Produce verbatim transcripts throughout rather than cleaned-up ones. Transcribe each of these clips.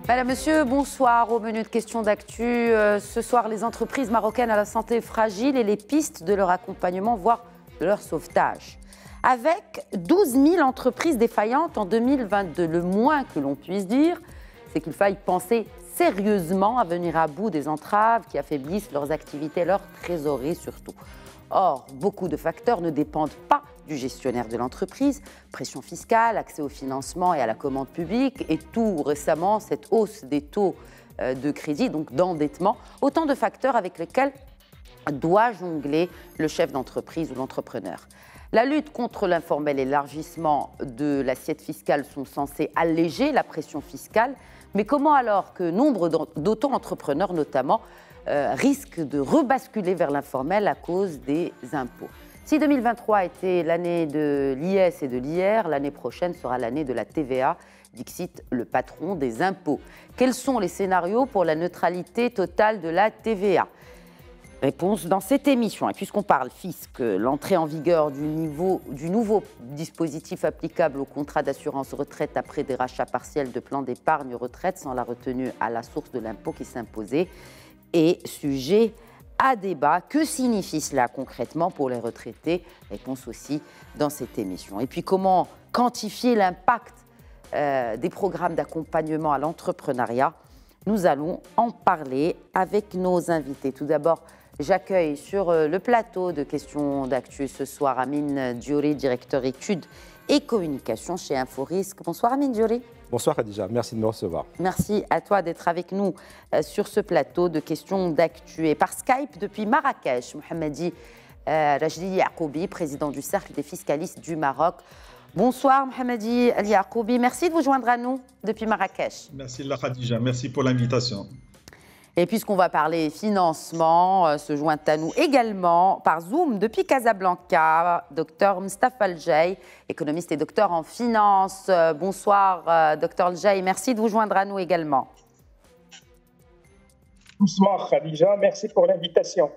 Madame, Monsieur, bonsoir. Au menu de questions d'actu, euh, ce soir, les entreprises marocaines à la santé fragile et les pistes de leur accompagnement, voire de leur sauvetage. Avec douze mille entreprises défaillantes en deux mille vingt-deux, le moins que l'on puisse dire, c'est qu'il faille penser sérieusement à venir à bout des entraves qui affaiblissent leurs activités et leur trésorerie surtout. Or, beaucoup de facteurs ne dépendent pas du gestionnaire de l'entreprise, pression fiscale, accès au financement et à la commande publique, et tout récemment, cette hausse des taux de crédit, donc d'endettement, autant de facteurs avec lesquels doit jongler le chef d'entreprise ou l'entrepreneur. La lutte contre l'informel et l'élargissement de l'assiette fiscale sont censés alléger la pression fiscale, mais comment alors que nombre d'auto-entrepreneurs notamment euh, risquent de rebasculer vers l'informel à cause des impôts? Si deux mille vingt-trois était l'année de l'I S et de l'I R, l'année prochaine sera l'année de la T V A, dixit le patron des impôts. Quels sont les scénarios pour la neutralité totale de la T V A? Réponse dans cette émission. Et puisqu'on parle fisc, l'entrée en vigueur du, niveau, du nouveau dispositif applicable au contrat d'assurance retraite après des rachats partiels de plans d'épargne retraite sans la retenue à la source de l'impôt qui s'imposait est sujet à débat. Que signifie cela concrètement pour les retraités? Réponse aussi dans cette émission. Et puis comment quantifier l'impact euh, des programmes d'accompagnement à l'entrepreneuriat? Nous allons en parler avec nos invités. Tout d'abord, j'accueille sur le plateau de questions d'actu ce soir Amine Diori, directeur études et communication chez Inforisque. Bonsoir Amine Diori. Bonsoir Khadija, merci de me recevoir. Merci à toi d'être avec nous sur ce plateau de questions d'actu. Et par Skype depuis Marrakech, Mohamedi euh, Rajdi Yaqoubi, président du Cercle des fiscalistes du Maroc. Bonsoir Mohamedi El Yaqoubi, merci de vous joindre à nous depuis Marrakech. Merci la Khadija, merci pour l'invitation. Et puisqu'on va parler financement, euh, se joint à nous également par Zoom depuis Casablanca, docteur Moustapha Al-Jay, économiste et docteur en finance. Euh, bonsoir euh, docteur Al-Jay, merci de vous joindre à nous également. Bonsoir Khadija, merci pour l'invitation.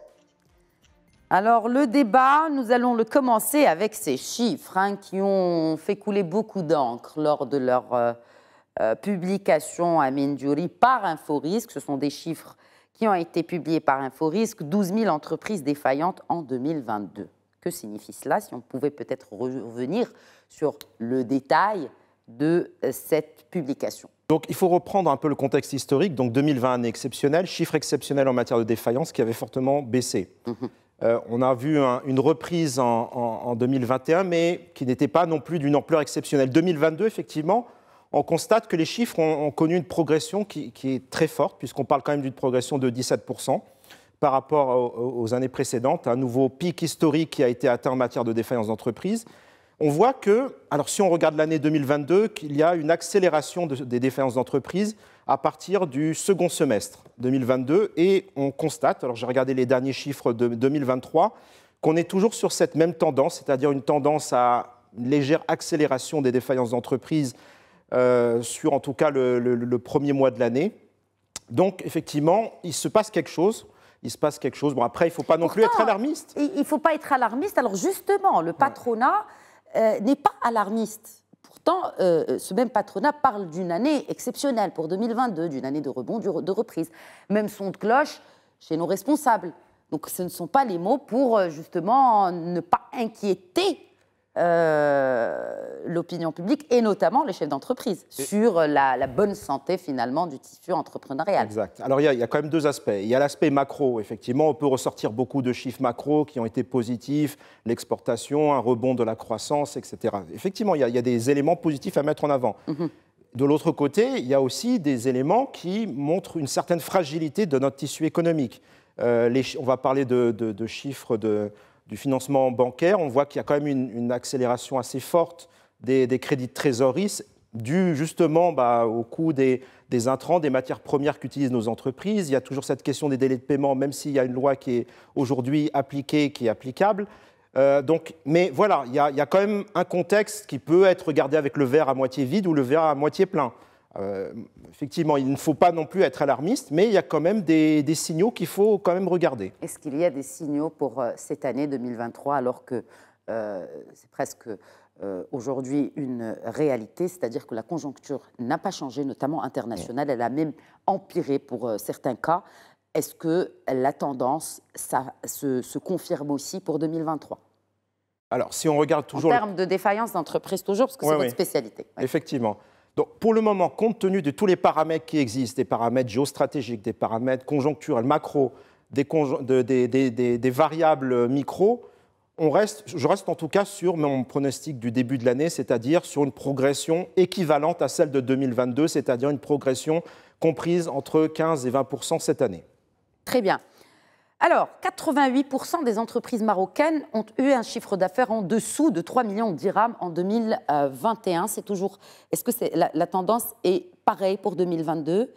Alors le débat, nous allons le commencer avec ces chiffres hein, qui ont fait couler beaucoup d'encre lors de leur euh, euh, publication à Diori par Inforisque. Ce sont des chiffres qui ont été publiés par Inforisque, douze mille entreprises défaillantes en deux mille vingt-deux. Que signifie cela? Si on pouvait peut-être revenir sur le détail de euh, cette publication. Donc il faut reprendre un peu le contexte historique. Donc deux mille vingt, année exceptionnelle, chiffre exceptionnel en matière de défaillance qui avait fortement baissé. Mmh. Euh, on a vu un, une reprise en, en, en deux mille vingt et un, mais qui n'était pas non plus d'une ampleur exceptionnelle. deux mille vingt-deux, effectivement, on constate que les chiffres ont, ont connu une progression qui, qui est très forte, puisqu'on parle quand même d'une progression de dix-sept pour cent par rapport aux, aux années précédentes, un nouveau pic historique qui a été atteint en matière de défaillance d'entreprise. On voit que, alors si on regarde l'année deux mille vingt-deux, qu'il y a une accélération de, des défaillances d'entreprise à partir du second semestre deux mille vingt-deux, et on constate, alors j'ai regardé les derniers chiffres de deux mille vingt-trois, qu'on est toujours sur cette même tendance, c'est-à-dire une tendance à une légère accélération des défaillances d'entreprise euh, sur en tout cas le, le, le premier mois de l'année. Donc effectivement, il se passe quelque chose. Il se passe quelque chose. Bon, après, il ne faut pas non Pourtant, plus être alarmiste. Il ne faut pas être alarmiste. Alors justement, le patronat euh, n'est pas alarmiste. Pourtant, euh, ce même patronat parle d'une année exceptionnelle pour deux mille vingt-deux, d'une année de rebond, de reprise. Même son de cloche chez nos responsables. Donc ce ne sont pas les mots pour justement ne pas inquiéter euh, l'opinion publique et notamment les chefs d'entreprise sur la, la bonne santé finalement du tissu entrepreneurial. Exact. Alors il y, a, il y a quand même deux aspects. Il y a l'aspect macro, effectivement, on peut ressortir beaucoup de chiffres macro qui ont été positifs, l'exportation, un rebond de la croissance, et cetera. Effectivement, il y a, il y a des éléments positifs à mettre en avant. Mm-hmm. De l'autre côté, il y a aussi des éléments qui montrent une certaine fragilité de notre tissu économique. Euh, les, on va parler de, de, de chiffres de, du financement bancaire. On voit qu'il y a quand même une, une accélération assez forte des, des crédits de trésorerie, dû justement bah, au coût des, des intrants, des matières premières qu'utilisent nos entreprises. Il y a toujours cette question des délais de paiement, même s'il y a une loi qui est aujourd'hui appliquée, qui est applicable. Euh, donc, mais voilà, il y, a, il y a quand même un contexte qui peut être regardé avec le verre à moitié vide ou le verre à moitié plein. Euh, effectivement, il ne faut pas non plus être alarmiste, mais il y a quand même des, des signaux qu'il faut quand même regarder. Est-ce qu'il y a des signaux pour euh, cette année deux mille vingt-trois, alors que euh, c'est presque euh, aujourd'hui une réalité, c'est-à-dire que la conjoncture n'a pas changé, notamment internationale, elle a même empiré pour euh, certains cas. Est-ce que la tendance ça, se, se confirme aussi pour deux mille vingt-trois? Alors, si on regarde toujours... En termes de défaillance d'entreprise, toujours, parce que ouais, c'est ouais. votre spécialité. Ouais. Effectivement. Donc, pour le moment, compte tenu de tous les paramètres qui existent, des paramètres géostratégiques, des paramètres conjoncturels, macro, des, conjo de, des, des, des, des variables micro, on reste, je reste en tout cas sur mon pronostic du début de l'année, c'est-à-dire sur une progression équivalente à celle de deux mille vingt-deux, c'est-à-dire une progression comprise entre quinze et vingt pour cent cette année. Très bien. Alors, quatre-vingt-huit pour cent des entreprises marocaines ont eu un chiffre d'affaires en dessous de trois millions de dirhams en deux mille vingt et un. C'est toujours. Est-ce que c'est, la, la tendance est pareille pour deux mille vingt-deux?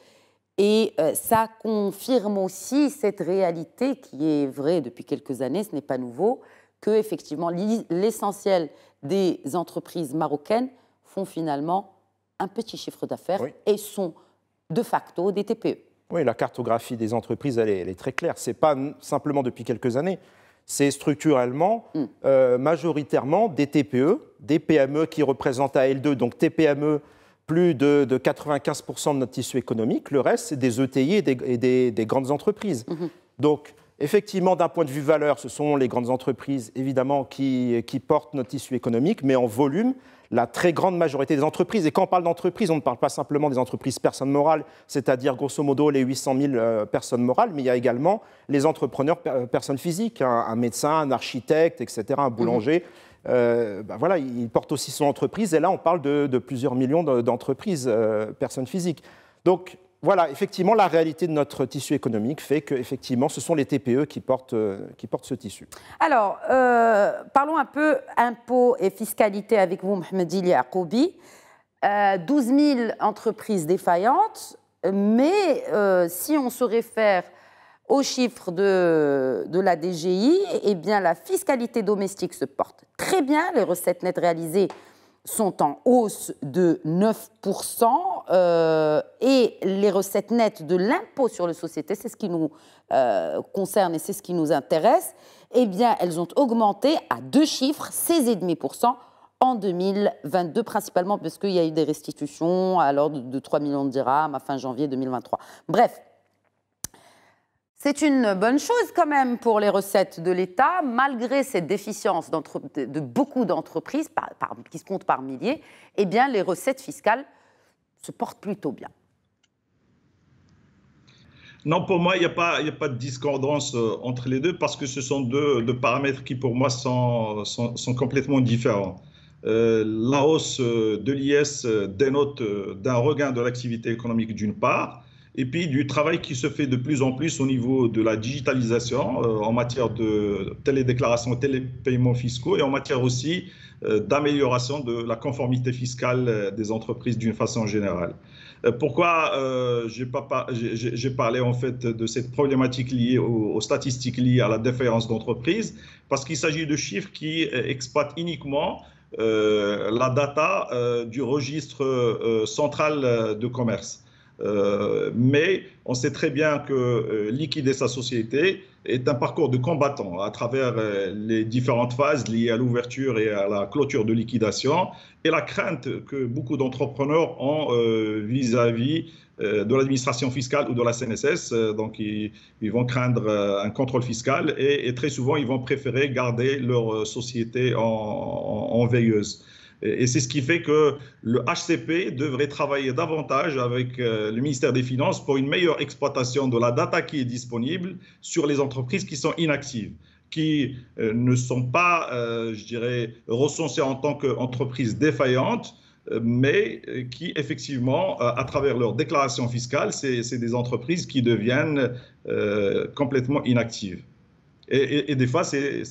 Et euh, ça confirme aussi cette réalité qui est vraie depuis quelques années, ce n'est pas nouveau, que effectivement l'essentiel des entreprises marocaines font finalement un petit chiffre d'affaires oui. et sont de facto des T P E. Oui, la cartographie des entreprises, elle est, elle est très claire. Ce n'est pas simplement depuis quelques années, c'est structurellement, mm. euh, majoritairement des T P E, des P M E qui représentent à L deux, donc T P M E, plus de, de quatre-vingt-quinze pour cent de notre tissu économique. Le reste, c'est des E T I et des, et des, des grandes entreprises. Mm-hmm. Donc, effectivement, d'un point de vue valeur, ce sont les grandes entreprises, évidemment, qui, qui portent notre tissu économique, mais en volume, la très grande majorité des entreprises. Et quand on parle d'entreprises, on ne parle pas simplement des entreprises personnes morales, c'est-à-dire grosso modo les huit cent mille euh, personnes morales, mais il y a également les entrepreneurs per personnes physiques, un, un médecin, un architecte, et cetera, un boulanger. Mmh. Euh, ben voilà, il porte aussi son entreprise. Et là, on parle de, de plusieurs millions d'entreprises, euh, personnes physiques. Donc, voilà, effectivement, la réalité de notre tissu économique fait que, effectivement, ce sont les T P E qui portent, euh, qui portent ce tissu. Alors, euh, parlons un peu impôts et fiscalité avec vous, Mohamed Ili Yacoubi. Euh, douze mille entreprises défaillantes, mais euh, si on se réfère aux chiffres de, de la D G I, eh bien, la fiscalité domestique se porte très bien. Les recettes nettes réalisées sont en hausse de neuf pour cent euh, et les recettes nettes de l'impôt sur les sociétés, c'est ce qui nous euh, concerne et c'est ce qui nous intéresse, eh bien, elles ont augmenté à deux chiffres, seize virgule cinq pour cent en deux mille vingt-deux, principalement parce qu'il y a eu des restitutions à l'ordre de trois millions de dirhams à fin janvier deux mille vingt-trois. Bref, c'est une bonne chose quand même pour les recettes de l'État, malgré cette déficience de, de beaucoup d'entreprises, qui se comptent par milliers, eh bien les recettes fiscales se portent plutôt bien. Non, pour moi, il n'y a pas, il n'y a pas de discordance entre les deux, parce que ce sont deux, deux paramètres qui, pour moi, sont, sont, sont complètement différents. Euh, la hausse de l'I S dénote d'un regain de l'activité économique d'une part, et puis du travail qui se fait de plus en plus au niveau de la digitalisation euh, en matière de télédéclaration, télépaiements fiscaux et en matière aussi euh, d'amélioration de la conformité fiscale des entreprises d'une façon générale. Euh, pourquoi euh, j'ai pas, j'ai parlé en fait de cette problématique liée aux, aux statistiques liées à la défaillance d'entreprises? Parce qu'il s'agit de chiffres qui exploitent uniquement euh, la data euh, du registre euh, central de commerce. Euh, mais on sait très bien que euh, liquider sa société est un parcours de combattant à travers euh, les différentes phases liées à l'ouverture et à la clôture de liquidation et la crainte que beaucoup d'entrepreneurs ont vis-à-vis euh, -vis, euh, de l'administration fiscale ou de la C N S S. Euh, donc, ils, ils vont craindre euh, un contrôle fiscal et, et très souvent, ils vont préférer garder leur société en, en, en veilleuse. Et c'est ce qui fait que le H C P devrait travailler davantage avec le ministère des Finances pour une meilleure exploitation de la data qui est disponible sur les entreprises qui sont inactives, qui ne sont pas, je dirais, recensées en tant qu'entreprises défaillantes, mais qui, effectivement, à travers leur déclaration fiscale, c'est des entreprises qui deviennent complètement inactives. Et, et, et des fois, c'est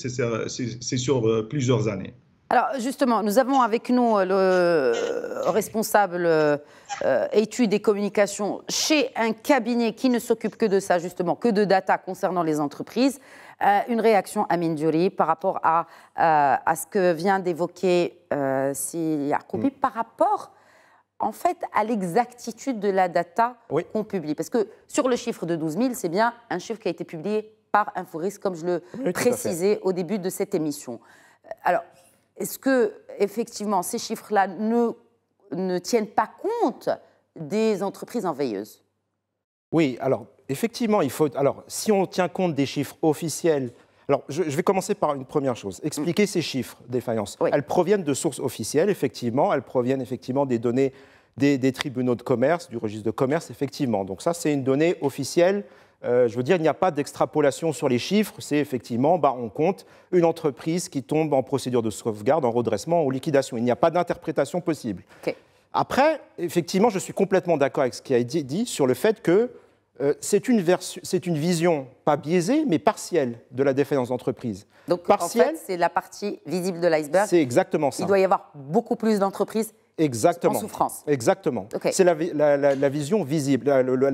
sur plusieurs années. Alors justement, nous avons avec nous le responsable euh, études et communications chez un cabinet qui ne s'occupe que de ça, justement, que de data concernant les entreprises. Euh, une réaction, Amine Diouri, par rapport à, euh, à ce que vient d'évoquer euh, Sy Yacoubi, mm. par rapport en fait à l'exactitude de la data oui. qu'on publie. Parce que sur le chiffre de douze mille, c'est bien un chiffre qui a été publié par Inforis, comme je le oui, précisais au début de cette émission. Alors, Est-ce que effectivement, ces chiffres-là ne, ne tiennent pas compte des entreprises en veilleuse. Oui, alors, effectivement, il faut. Alors, si on tient compte des chiffres officiels. Alors, je, je vais commencer par une première chose. Expliquer mmh. ces chiffres, défaillances. Oui. Elles proviennent de sources officielles, effectivement. Elles proviennent effectivement des données des, des tribunaux de commerce, du registre de commerce, effectivement. Donc, ça, c'est une donnée officielle. Euh, je veux dire, il n'y a pas d'extrapolation sur les chiffres. C'est effectivement, bah, on compte une entreprise qui tombe en procédure de sauvegarde, en redressement ou liquidation. Il n'y a pas d'interprétation possible. Okay. Après, effectivement, je suis complètement d'accord avec ce qui a été dit sur le fait que euh, c'est une, c'est une vision, pas biaisée, mais partielle de la défaillance d'entreprise. Donc, partielle, en fait, c'est la partie visible de l'iceberg. C'est exactement ça. Il doit y avoir beaucoup plus d'entreprises Exactement. en souffrance. Exactement. Okay. C'est la, la, la, la vision visible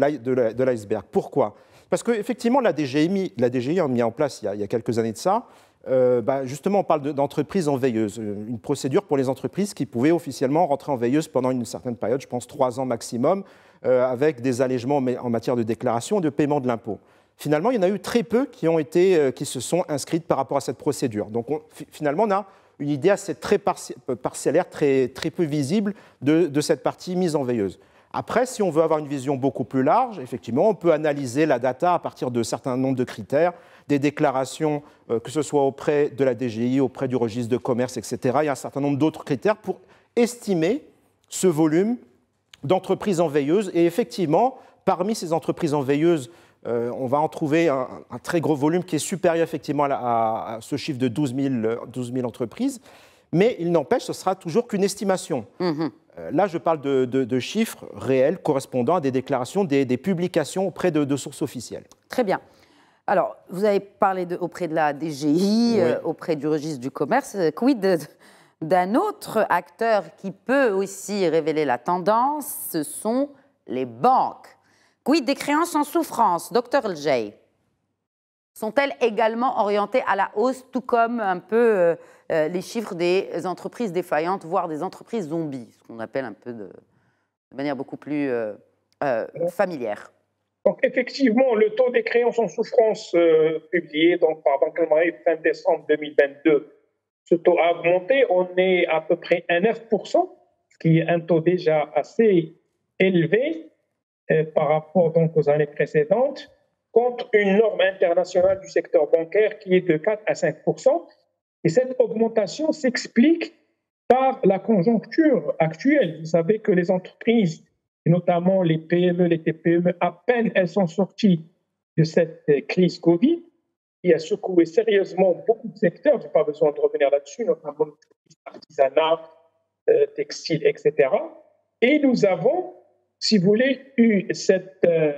de l'iceberg. Pourquoi ? Parce qu'effectivement, la D G I, la D G I a mis en place, il y a, il y a quelques années de ça, euh, bah, justement, on parle d'entreprises en veilleuse, une procédure pour les entreprises qui pouvaient officiellement rentrer en veilleuse pendant une certaine période, je pense trois ans maximum, euh, avec des allègements en matière de déclaration et de paiement de l'impôt. Finalement, il y en a eu très peu qui, ont été, euh, qui se sont inscrites par rapport à cette procédure. Donc, on, finalement, on a une idée assez très parci parcellaire, très, très peu visible de, de cette partie mise en veilleuse. Après, si on veut avoir une vision beaucoup plus large, effectivement, on peut analyser la data à partir de certains nombres de critères, des déclarations, euh, que ce soit auprès de la D G I, auprès du registre de commerce, et cetera. Il y a un certain nombre d'autres critères pour estimer ce volume d'entreprises en veilleuse. Et effectivement, parmi ces entreprises en veilleuse, euh, on va en trouver un, un très gros volume qui est supérieur effectivement à, la, à, à ce chiffre de douze mille entreprises. Mais il n'empêche, ce sera toujours qu'une estimation. Mmh. Là, je parle de, de, de chiffres réels correspondant à des déclarations, des, des publications auprès de, de sources officielles. Très bien. Alors, vous avez parlé de, auprès de la D G I, oui. euh, auprès du registre du commerce. Quid d'un autre acteur qui peut aussi révéler la tendance, ce sont les banques. Quid des créances en souffrance, docteur Eljay? Sont-elles également orientées à la hausse, tout comme un peu euh, euh, les chiffres des entreprises défaillantes, voire des entreprises zombies, ce qu'on appelle un peu de, de manière beaucoup plus euh, euh, familière? Donc, effectivement, le taux des créances en souffrance euh, publié donc, par Banque Almaghreb fin décembre deux mille vingt-deux, ce taux a augmenté. On est à peu près à neuf pour cent, ce qui est un taux déjà assez élevé euh, par rapport donc, aux années précédentes, contre une norme internationale du secteur bancaire qui est de quatre à cinq pour cent. Et cette augmentation s'explique par la conjoncture actuelle. Vous savez que les entreprises, et notamment les P M E, les T P M E, à peine elles sont sorties de cette crise Covid, qui a secoué sérieusement beaucoup de secteurs, je n'ai pas besoin de revenir là-dessus, notamment l'artisanat, euh, textile, et cetera. Et nous avons, si vous voulez, eu cette euh,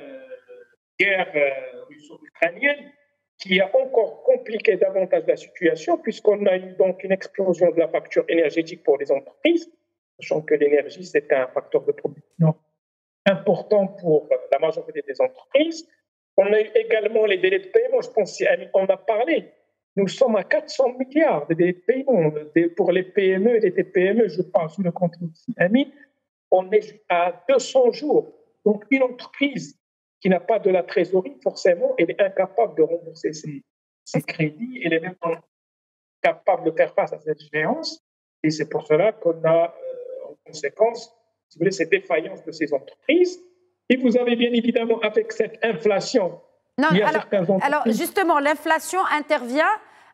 guerre euh, russo-ukrainienne qui a encore compliqué davantage la situation, puisqu'on a eu donc une explosion de la facture énergétique pour les entreprises, sachant que l'énergie, c'est un facteur de production important pour la majorité des entreprises. On a eu également les délais de paiement, je pense qu'on a parlé. Nous sommes à quatre cents milliards de délais de paiement pour les P M E et les T P M E, je parle sous le contrôle de Ami. On est à deux cents jours. Donc, une entreprise qui n'a pas de la trésorerie, forcément, elle est incapable de rembourser ses, ses crédits. Elle est même incapable de faire face à cette échéance. Et c'est pour cela qu'on a, euh, en conséquence, si vous voulez, cette défaillance de ces entreprises. Et vous avez bien évidemment, avec cette inflation, non, il y a alors, certaines entreprises... Alors, justement, l'inflation intervient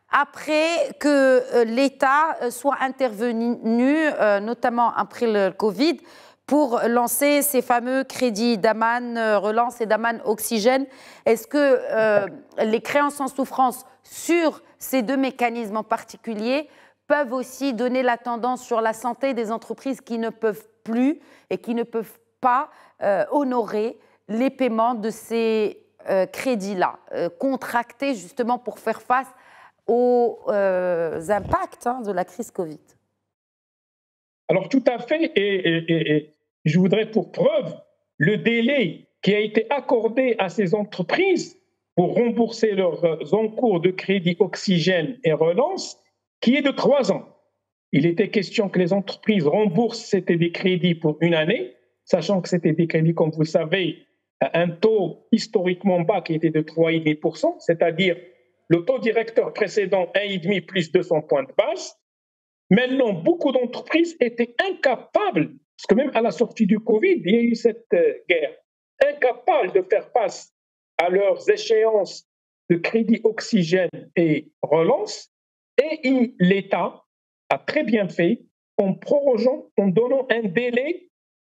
après que euh, l'État euh, soit intervenu, euh, notamment après le Covid, pour lancer ces fameux crédits d'Aman euh, Relance et d'Aman Oxygène. Est-ce que euh, les créances en souffrance sur ces deux mécanismes en particulier peuvent aussi donner la tendance sur la santé des entreprises qui ne peuvent plus et qui ne peuvent pas euh, honorer les paiements de ces euh, crédits-là, euh, contractés justement pour faire face aux euh, impacts hein, de la crise Covid? Alors tout à fait, et, et, et, et je voudrais pour preuve le délai qui a été accordé à ces entreprises pour rembourser leurs encours de crédit Oxygène et Relance, qui est de trois ans. Il était question que les entreprises remboursent, c'était des crédits pour une année, sachant que c'était des crédits, comme vous le savez, à un taux historiquement bas qui était de trois virgule cinq pour cent, c'est-à-dire le taux directeur précédent un virgule cinq plus deux cents points de base. Maintenant, beaucoup d'entreprises étaient incapables, parce que même à la sortie du Covid, il y a eu cette euh, guerre, incapables de faire face à leurs échéances de crédit oxygène et relance. Et l'État a très bien fait en prorogeant, en donnant un délai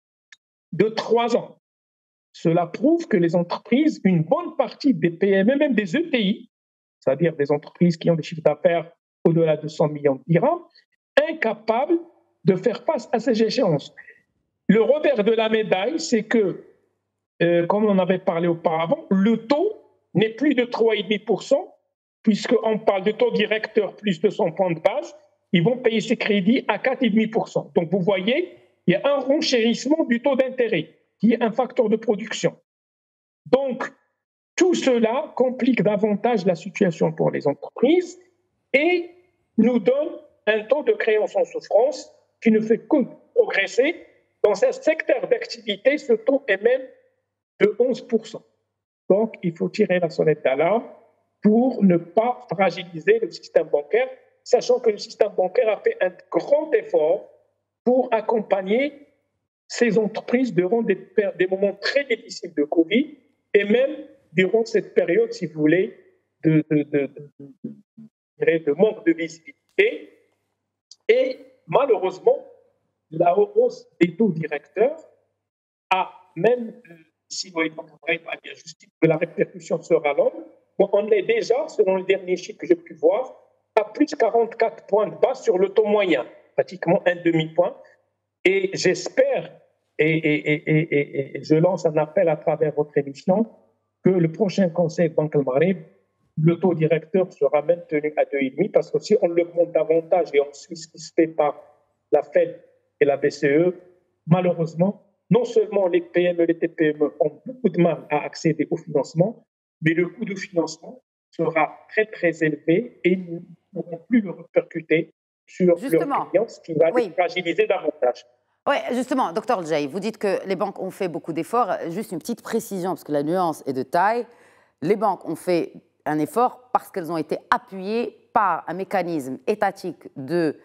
de trois ans. Cela prouve que les entreprises, une bonne partie des P M E, même des E T I, c'est-à-dire des entreprises qui ont des chiffres d'affaires au-delà de cent millions de dirhams, incapables de faire face à ces échéances. Le revers de la médaille, c'est que, euh, comme on avait parlé auparavant, le taux n'est plus de trois virgule cinq pour cent, puisqu'on parle de taux directeur plus de cent points de base, ils vont payer ces crédits à quatre virgule cinq pour cent. Donc vous voyez, il y a un renchérissement du taux d'intérêt, qui est un facteur de production. Donc, tout cela complique davantage la situation pour les entreprises et nous donne un taux de créance en souffrance qui ne fait que progresser. Dans un secteur d'activité, ce taux est même de onze pour cent. Donc, il faut tirer la sonnette d'alarme pour ne pas fragiliser le système bancaire, sachant que le système bancaire a fait un grand effort pour accompagner ces entreprises durant des, des moments très difficiles de Covid et même durant cette période, si vous voulez, de, de, de, de, de manque de visibilité. Et malheureusement, la hausse des taux directeurs a, même si vous n'avez pas dire justice que la répercussion sera longue, bon, on est déjà, selon le dernier chiffre que j'ai pu voir, à plus de quarante-quatre points de base sur le taux moyen, pratiquement un demi-point. Et j'espère, et, et, et, et, et je lance un appel à travers votre émission, que le prochain Conseil Banque al-Maghreb, le taux directeur sera maintenu à deux virgule cinq, parce que si on l'augmente davantage et on suit ce qui se fait par la Fed et la B C E, malheureusement, non seulement les P M E et les T P M E ont beaucoup de mal à accéder au financement, mais le coût de financement sera très très élevé et ils ne pourront plus le répercuter sur Justement. leurs clients, ce qui va Oui. les fragiliser davantage. Oui, justement, docteur Jay, vous dites que les banques ont fait beaucoup d'efforts. Juste une petite précision, parce que la nuance est de taille. Les banques ont fait un effort parce qu'elles ont été appuyées par un mécanisme étatique de,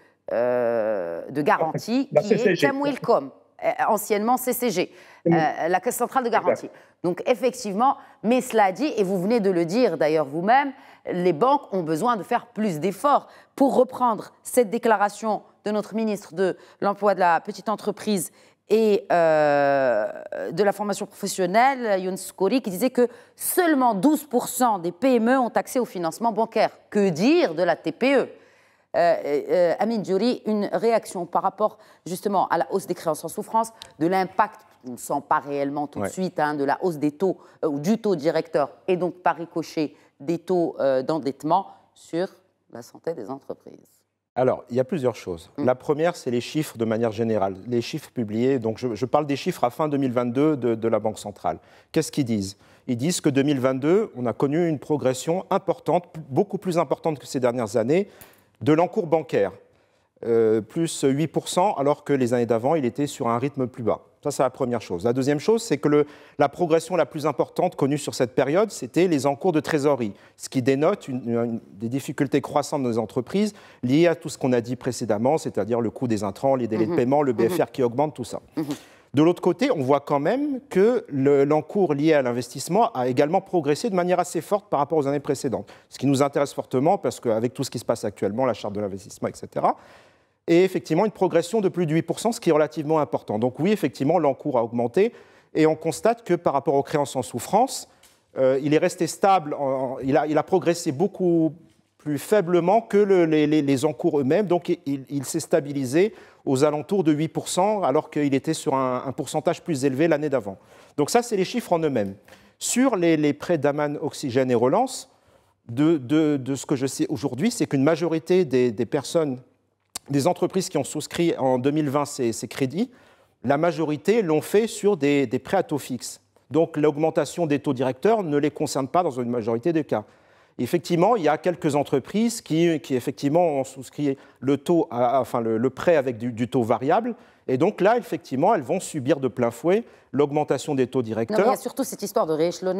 euh, de garantie la qui C C G. est Camwilcom, anciennement C C G, euh, la Caisse centrale de garantie. Exact. Donc effectivement, mais cela dit, et vous venez de le dire d'ailleurs vous-même, les banques ont besoin de faire plus d'efforts. Pour reprendre cette déclaration de notre ministre de l'Emploi, de la Petite Entreprise et euh, de la formation professionnelle, Younes Kouri, qui disait que seulement douze pour cent des P M E ont accès au financement bancaire. Que dire de la T P E ? Euh, euh, Amine Djouri, une réaction par rapport justement à la hausse des créances en souffrance, de l'impact, on ne sent pas réellement tout ouais. de suite, hein, de la hausse des taux, euh, ou du taux directeur, et donc par ricochet des taux euh, d'endettement sur la santé des entreprises. Alors, il y a plusieurs choses. Mmh. La première, c'est les chiffres de manière générale. Les chiffres publiés, donc je, je parle des chiffres à fin deux mille vingt-deux de, de la Banque centrale. Qu'est-ce qu'ils disent ? Ils disent que deux mille vingt-deux, on a connu une progression importante, beaucoup plus importante que ces dernières années, de l'encours bancaire, euh, plus huit pour cent, alors que les années d'avant, il était sur un rythme plus bas. Ça, c'est la première chose. La deuxième chose, c'est que le, la progression la plus importante connue sur cette période, c'était les encours de trésorerie, ce qui dénote une, une, des difficultés croissantes de nos entreprises liées à tout ce qu'on a dit précédemment, c'est-à-dire le coût des intrants, les délais mmh. de paiement, le B F R mmh. qui augmente, tout ça. Mmh. De l'autre côté, on voit quand même que le, l'encours lié à l'investissement a également progressé de manière assez forte par rapport aux années précédentes, ce qui nous intéresse fortement parce qu'avec tout ce qui se passe actuellement, la charte de l'investissement, et cetera, et effectivement une progression de plus de huit pour cent, ce qui est relativement important. Donc oui, effectivement, l'encours a augmenté et on constate que par rapport aux créances en souffrance, euh, il est resté stable, en, il, a, il a progressé beaucoup plus faiblement que le, les, les, les encours eux-mêmes, donc il, il s'est stabilisé aux alentours de huit pour cent, alors qu'il était sur un, un pourcentage plus élevé l'année d'avant. Donc ça, c'est les chiffres en eux-mêmes. Sur les, les prêts d'Aman, Oxygène et Relance, de, de, de ce que je sais aujourd'hui, c'est qu'une majorité des, des personnes, des entreprises qui ont souscrit en deux mille vingt ces, ces crédits, la majorité l'ont fait sur des, des prêts à taux fixe. Donc l'augmentation des taux directeurs ne les concerne pas dans une majorité des cas. Effectivement, il y a quelques entreprises qui, qui effectivement, ont souscrit le, taux à, enfin, le, le prêt avec du, du taux variable. Et donc là, effectivement, elles vont subir de plein fouet l'augmentation des taux directeurs. Non, mais il y a surtout cette histoire de rééchelonnement.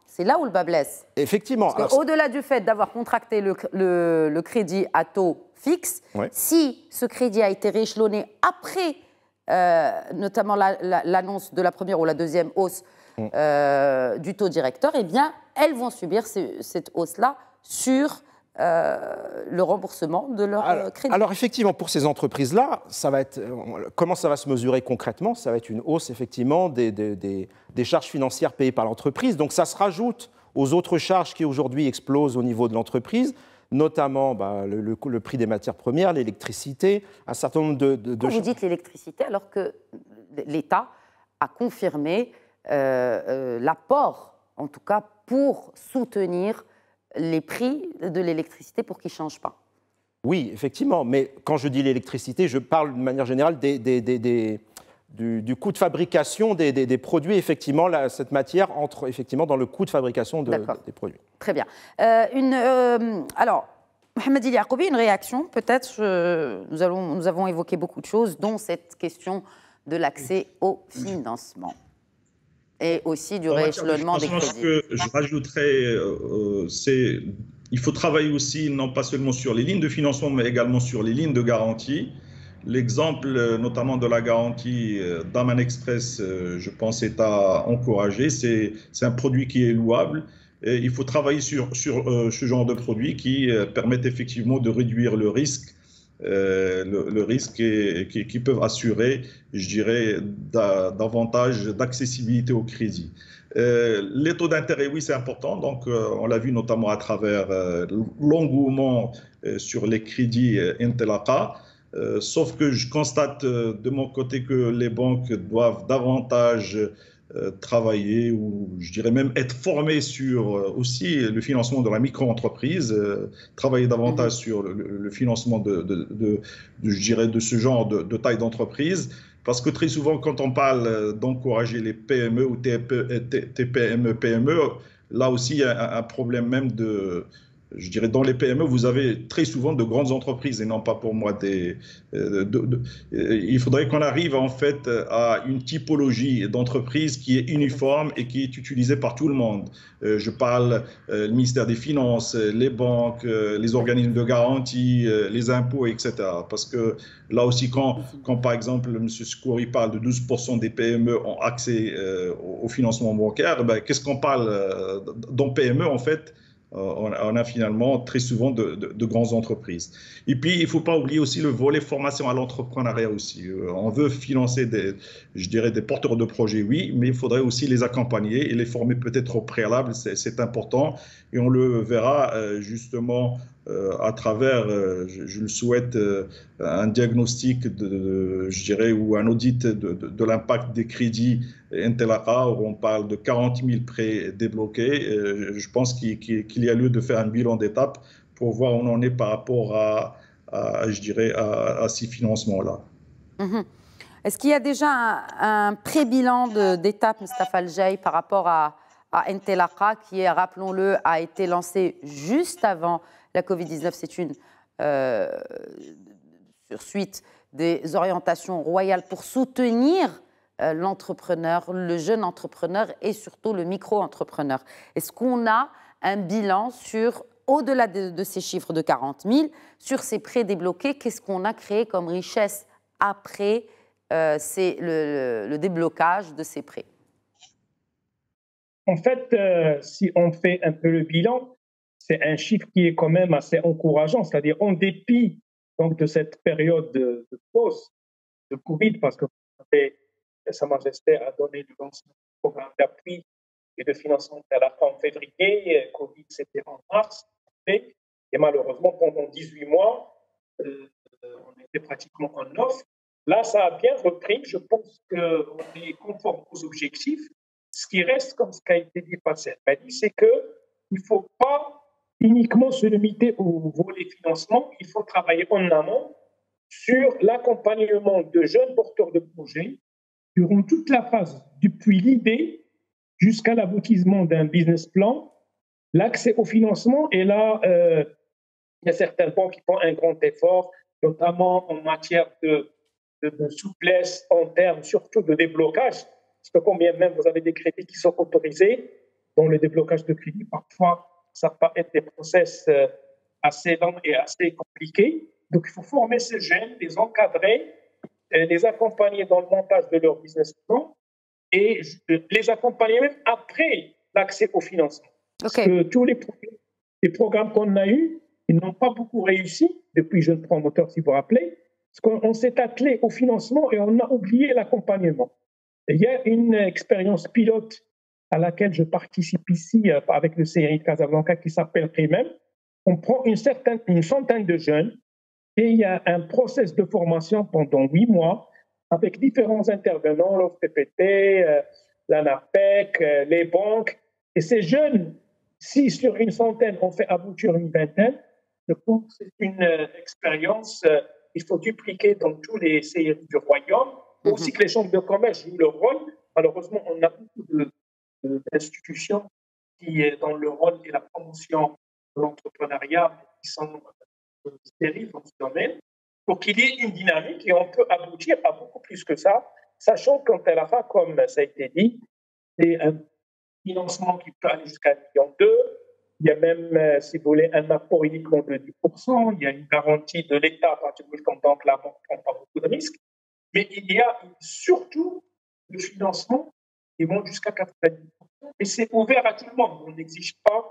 C'est là où le bas blesse. Effectivement. Au-delà du fait d'avoir contracté le, le, le crédit à taux fixe, ouais. si ce crédit a été rééchelonné après, euh, notamment l'annonce la, la, de la première ou la deuxième hausse mmh. euh, du taux directeur, eh bien, elles vont subir ce, cette hausse-là sur euh, le remboursement de leur alors, crédit. Alors, effectivement, pour ces entreprises-là, ça va être, comment ça va se mesurer concrètement? Ça va être une hausse, effectivement, des, des, des, des charges financières payées par l'entreprise. Donc, ça se rajoute aux autres charges qui, aujourd'hui, explosent au niveau de l'entreprise, notamment bah, le, le, le prix des matières premières, l'électricité, un certain nombre de... de, de Quand vous dites l'électricité, alors que l'État a confirmé euh, euh, l'apport, en tout cas, pour soutenir les prix de l'électricité pour qu'ils ne changent pas. Oui, effectivement, mais quand je dis l'électricité, je parle de manière générale des, des, des, des, du, du coût de fabrication des, des, des produits. Effectivement, la, cette matière entre effectivement dans le coût de fabrication de, de, des produits. Très bien. Euh, une, euh, alors, Mohamed El Yacoubi, une réaction peut-être. Euh, nous, allons, nous avons évoqué beaucoup de choses, dont cette question de l'accès au financement. Et aussi du rééchelonnement des crédits. Ce que je rajouterais, euh, c'est il faut travailler aussi, non pas seulement sur les lignes de financement, mais également sur les lignes de garantie. L'exemple, notamment de la garantie d'Aman Express, je pense, est à encourager. C'est un produit qui est louable. Et il faut travailler sur, sur euh, ce genre de produits qui euh, permettent effectivement de réduire le risque. Euh, le, le risque et, qui, qui peuvent assurer, je dirais, da, davantage d'accessibilité au crédit. Euh, les taux d'intérêt, oui, c'est important. Donc, euh, on l'a vu notamment à travers euh, l'engouement euh, sur les crédits euh, Intelaqa. Euh, sauf que je constate euh, de mon côté que les banques doivent davantage euh, travailler ou je dirais même être formées sur euh, aussi le financement de la micro-entreprise, euh, travailler davantage mmh. sur le, le financement de, de, de, de, je dirais, de ce genre de, de taille d'entreprise. Parce que très souvent, quand on parle d'encourager les P M E ou T P M E, P M E, là aussi, il y a un problème même de... Je dirais, dans les P M E, vous avez très souvent de grandes entreprises et non pas pour moi des... De, de, de, il faudrait qu'on arrive en fait à une typologie d'entreprise qui est uniforme et qui est utilisée par tout le monde. Je parle le ministère des Finances, les banques, les organismes de garantie, les impôts, et cetera. Parce que là aussi, quand, quand par exemple, M. Secouri parle de douze pour cent des P M E ont accès au financement bancaire, ben, qu'est-ce qu'on parle dans P M E en fait? On a finalement très souvent de, de, de grandes entreprises. Et puis, il ne faut pas oublier aussi le volet formation à l'entrepreneuriat aussi. On veut financer des, je dirais, des porteurs de projets, oui, mais il faudrait aussi les accompagner et les former peut-être au préalable, c'est important. Et on le verra justement à travers, je, je le souhaite, un diagnostic, de, de, je dirais, ou un audit de, de, de l'impact des crédits Intelaqa, où on parle de quarante mille prêts débloqués. Je pense qu'il qu'il y a lieu de faire un bilan d'étape pour voir où on en est par rapport à, à je dirais, à, à ces financements-là. Mmh. Est-ce qu'il y a déjà un, un pré-bilan d'étape, Moustapha El Jay, par rapport à, à Intelaqa, qui, est, rappelons-le, a été lancé juste avant la Covid dix-neuf? C'est une euh, suite des orientations royales pour soutenir euh, l'entrepreneur, le jeune entrepreneur et surtout le micro-entrepreneur. Est-ce qu'on a un bilan sur, au-delà de, de ces chiffres de quarante mille, sur ces prêts débloqués? Qu'est-ce qu'on a créé comme richesse après euh, c'est le, le, le déblocage de ces prêts? En fait, euh, si on fait un peu le bilan, c'est un chiffre qui est quand même assez encourageant, c'est-à-dire en dépit donc, de cette période de, de pause de Covid, parce que Sa Majesté a donné le lancement du programme d'appui et de financement à la fin en février, Covid c'était en mars, et malheureusement pendant dix-huit mois, euh, on était pratiquement en off. Là, ça a bien repris, je pense qu'on est conforme aux objectifs. Ce qui reste, comme ce qui a été dit par Sermadi, c'est qu'il ne faut pas uniquement se limiter au volet financement, il faut travailler en amont sur l'accompagnement de jeunes porteurs de projets durant toute la phase, depuis l'idée jusqu'à l'aboutissement d'un business plan, l'accès au financement. Et là, euh, il y a certaines banques qui font un grand effort, notamment en matière de, de, de souplesse, en termes surtout de déblocage, parce que combien même vous avez des crédits qui sont autorisés, dans le déblocage de crédit. Parfois, ça peut être des process euh, assez longs et assez compliqués. Donc, il faut former ces jeunes, les encadrer, euh, les accompagner dans le montage de leur business plan et euh, les accompagner même après l'accès au financement. Okay. Parce que tous les, pro les programmes qu'on a eus, ils n'ont pas beaucoup réussi depuis Jeune Promoteur, si vous vous rappelez, parce qu'on s'est attelé au financement et on a oublié l'accompagnement. Il y a une expérience pilote à laquelle je participe ici euh, avec le C R I de Casablanca qui s'appelle R I M E M. On prend une, certaine, une centaine de jeunes et il y a un process de formation pendant huit mois avec différents intervenants, l'O F T P T, euh, l'ANAPEC, euh, les banques. Et ces jeunes, si sur une centaine, on fait aboutir une vingtaine, je pense que c'est une euh, expérience euh, qu'il faut dupliquer dans tous les C R I du Royaume. Mm-hmm. Aussi que les chambres de commerce jouent leur rôle. Malheureusement, on a beaucoup d'institutions qui, dans le rôle et la promotion de l'entrepreneuriat, qui sont stériles dans ce domaine, pour qu'il y ait une dynamique et on peut aboutir à beaucoup plus que ça, sachant qu'en tel affaire, comme ça a été dit, c'est un financement qui peut aller jusqu'à un million deux. Il y a même, si vous voulez, un apport uniquement de dix pour cent. Il y a une garantie de l'État à partir du moment que la banque ne prend pas beaucoup de risques. Mais il y a surtout le financement qui vont jusqu'à quatre-vingt-dix pour cent. Et c'est ouvert à tout le monde. On n'exige pas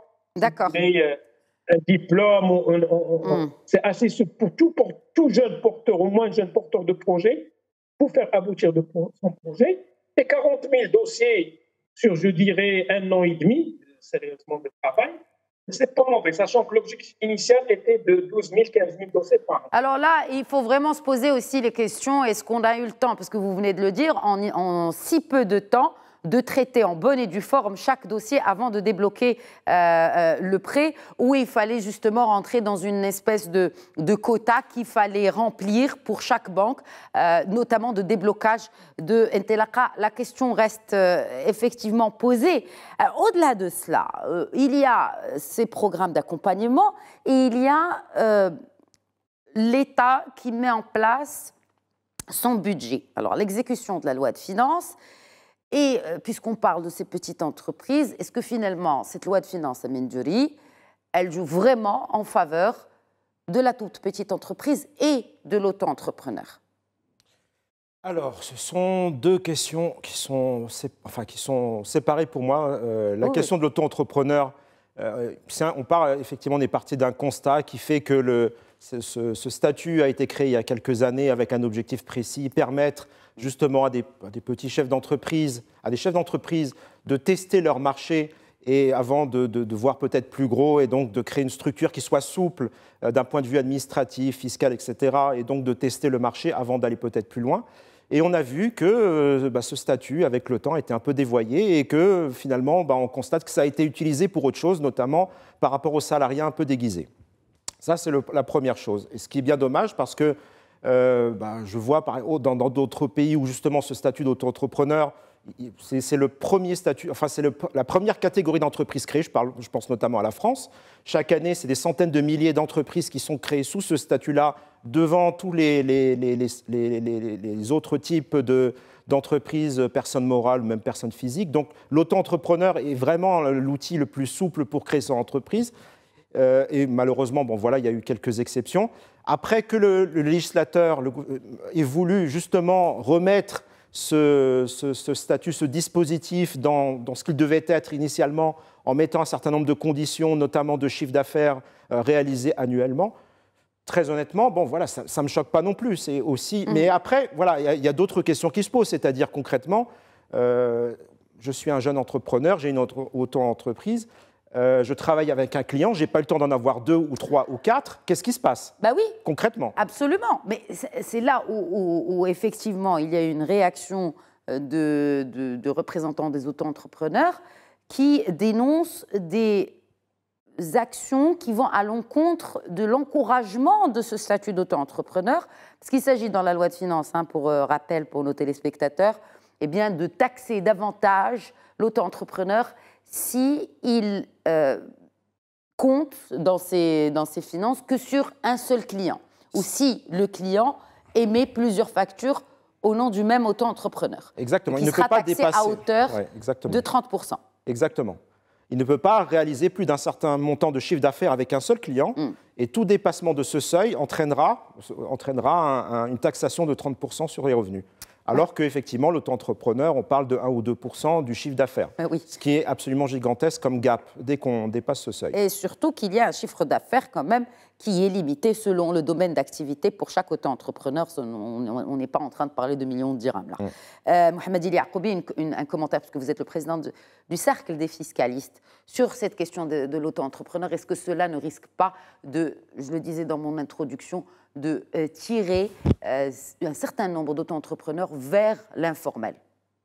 si euh, un diplôme. On, on, on, mm. C'est assez pour tout, pour tout jeune porteur, au moins jeune porteur de projet, pour faire aboutir de son projet. Et quarante mille dossiers sur, je dirais, un an et demi, sérieusement de travail. C'est pas mauvais, sachant que l'objectif initial était de douze mille, quinze mille dossiers par an. Alors là, il faut vraiment se poser aussi les questions, est-ce qu'on a eu le temps, parce que vous venez de le dire, en, en si peu de temps, de traiter en bonne et due forme chaque dossier avant de débloquer euh, euh, le prêt, où il fallait justement rentrer dans une espèce de, de quota qu'il fallait remplir pour chaque banque, euh, notamment de déblocage de Intelaka. La question reste euh, effectivement posée. Au-delà de cela, euh, il y a ces programmes d'accompagnement et il y a euh, l'État qui met en place son budget. Alors l'exécution de la loi de finances. Et euh, puisqu'on parle de ces petites entreprises, est-ce que finalement, cette loi de finances, Amine Djouri, elle joue vraiment en faveur de la toute petite entreprise et de l'auto-entrepreneur? Alors, ce sont deux questions qui sont, enfin, qui sont séparées pour moi. Euh, la oh, question oui. de l'auto-entrepreneur, euh, on part effectivement, on est parti d'un constat qui fait que le, ce, ce, ce statut a été créé il y a quelques années avec un objectif précis, permettre justement à des, à des petits chefs d'entreprise, à des chefs d'entreprise de tester leur marché et avant de, de, de voir peut-être plus gros et donc de créer une structure qui soit souple euh, d'un point de vue administratif, fiscal, et cetera. Et donc de tester le marché avant d'aller peut-être plus loin. Et on a vu que euh, bah, ce statut, avec le temps, était un peu dévoyé et que finalement, bah, on constate que ça a été utilisé pour autre chose, notamment par rapport aux salariés un peu déguisés. Ça, c'est la première chose. Et ce qui est bien dommage parce que Euh, bah, je vois par, oh, dans d'autres pays où justement ce statut d'auto-entrepreneur, c'est le premier statut, enfin c'est la première catégorie d'entreprises créée, je, parle, je pense notamment à la France. Chaque année, c'est des centaines de milliers d'entreprises qui sont créées sous ce statut-là, devant tous les, les, les, les, les, les, les autres types d'entreprises, de, personnes morales ou même personnes physiques. Donc l'auto-entrepreneur est vraiment l'outil le plus souple pour créer son entreprise. Euh, et malheureusement, bon, voilà, il y a eu quelques exceptions. Après que le, le législateur le, ait voulu justement remettre ce, ce, ce statut, ce dispositif dans, dans ce qu'il devait être initialement, en mettant un certain nombre de conditions, notamment de chiffre d'affaires euh, réalisé annuellement, très honnêtement, bon, voilà, ça ne me choque pas non plus. C'est aussi, mmh. Mais après, voilà, il y a, a d'autres questions qui se posent, c'est-à-dire concrètement, euh, je suis un jeune entrepreneur, j'ai une auto-entreprise. Euh, je travaille avec un client, je n'ai pas le temps d'en avoir deux ou trois ou quatre. Qu'est-ce qui se passe? Bah oui. Concrètement. Absolument. Mais c'est là où, où, où, effectivement, il y a une réaction de, de, de représentants des auto-entrepreneurs qui dénoncent des actions qui vont à l'encontre de l'encouragement de ce statut d'auto-entrepreneur. Parce qu'il s'agit dans la loi de finances, hein, pour euh, rappel pour nos téléspectateurs, eh bien, de taxer davantage l'auto-entrepreneur s'il euh, compte dans ses, dans ses finances que sur un seul client, ou si le client émet plusieurs factures au nom du même auto-entrepreneur. Exactement. Il ne peut pas dépasser à hauteur ouais, de trente pour cent. Exactement. Il ne peut pas réaliser plus d'un certain montant de chiffre d'affaires avec un seul client. Mm. Et tout dépassement de ce seuil entraînera, entraînera un, un, une taxation de trente pour cent sur les revenus. Alors ouais. qu'effectivement, l'auto-entrepreneur, on parle de un ou deux pour cent du chiffre d'affaires. Oui. Ce qui est absolument gigantesque comme gap dès qu'on dépasse ce seuil. Et surtout qu'il y a un chiffre d'affaires quand même qui est limité selon le domaine d'activité pour chaque auto-entrepreneur. On n'est pas en train de parler de millions de dirhams là. Mmh. Euh, Mohamed El Yacoubi, un commentaire, parce que vous êtes le président de, du cercle des fiscalistes, sur cette question de, de l'auto-entrepreneur. Est-ce que cela ne risque pas de, je le disais dans mon introduction, de euh, tirer euh, un certain nombre d'auto-entrepreneurs vers l'informel?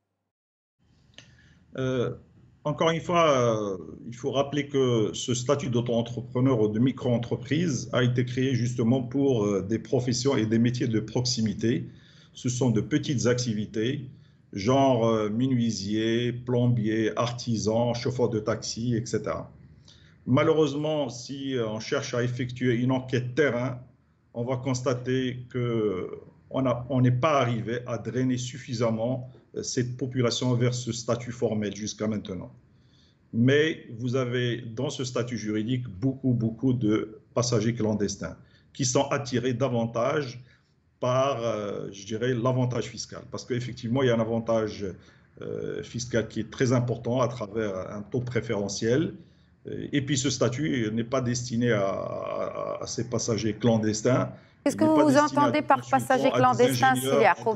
euh, Encore une fois, euh, il faut rappeler que ce statut d'auto-entrepreneur ou de micro-entreprise a été créé justement pour euh, des professions et des métiers de proximité. Ce sont de petites activités, genre euh, menuisier, plombier, artisan, chauffeur de taxi, et cetera. Malheureusement, si on cherche à effectuer une enquête terrain, on va constater qu'on n'est pas arrivé à drainer suffisamment cette population vers ce statut formel jusqu'à maintenant. Mais vous avez dans ce statut juridique beaucoup, beaucoup de passagers clandestins qui sont attirés davantage par, euh, je dirais, l'avantage fiscal. Parce qu'effectivement, il y a un avantage euh, fiscal qui est très important à travers un taux préférentiel. Et puis ce statut n'est pas destiné à, à, à ces passagers clandestins. Qu'est-ce que vous entendez par passager clandestin, Sidi Yacoubi ?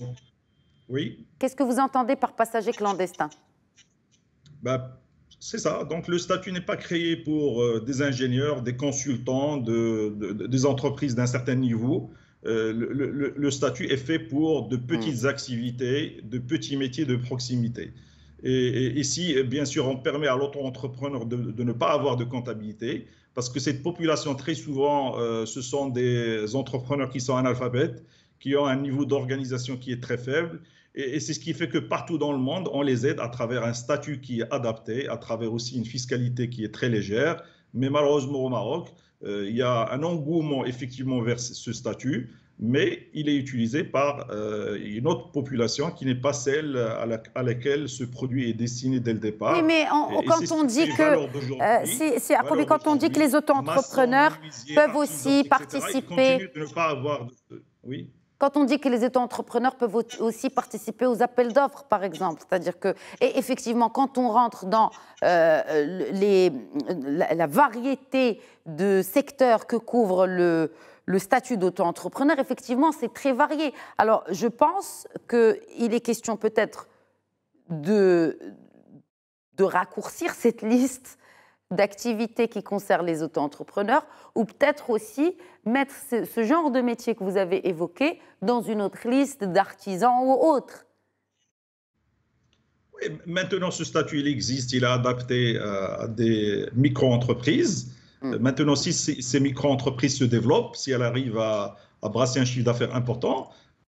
Oui. Qu'est-ce que vous entendez par passager clandestin ? Ben, c'est ça. Donc le statut n'est pas créé pour euh, des ingénieurs, des consultants, de, de, de, des entreprises d'un certain niveau. Euh, le, le, le statut est fait pour de petites mmh. activités, de petits métiers de proximité. Et, et ici, bien sûr, on permet à l'auto-entrepreneur de, de ne pas avoir de comptabilité, parce que cette population, très souvent, euh, ce sont des entrepreneurs qui sont analphabètes, qui ont un niveau d'organisation qui est très faible. Et, et c'est ce qui fait que partout dans le monde, on les aide à travers un statut qui est adapté, à travers aussi une fiscalité qui est très légère. Mais malheureusement, au Maroc, euh, il y a un engouement effectivement vers ce statut, mais il est utilisé par euh, une autre population qui n'est pas celle à, la, à laquelle ce produit est destiné dès le départ. Oui, mais on, quand, on dit que, euh, si, si, quand on dit que les auto-entrepreneurs peuvent aussi participer... De ne pas avoir de... Oui. Quand on dit que les auto-entrepreneurs peuvent aussi participer aux appels d'offres, par exemple, c'est-à-dire que, et effectivement, quand on rentre dans euh, les, la, la variété de secteurs que couvre le, le statut d'auto-entrepreneur, effectivement, c'est très varié. Alors, je pense qu'il est question peut-être de, de raccourcir cette liste d'activités qui concernent les auto-entrepreneurs, ou peut-être aussi mettre ce, ce genre de métier que vous avez évoqué dans une autre liste d'artisans ou autres. Oui, maintenant, ce statut, il existe, il est adapté à des micro-entreprises. Mmh. Maintenant, si ces, ces micro-entreprises se développent, si elles arrivent à, à brasser un chiffre d'affaires important,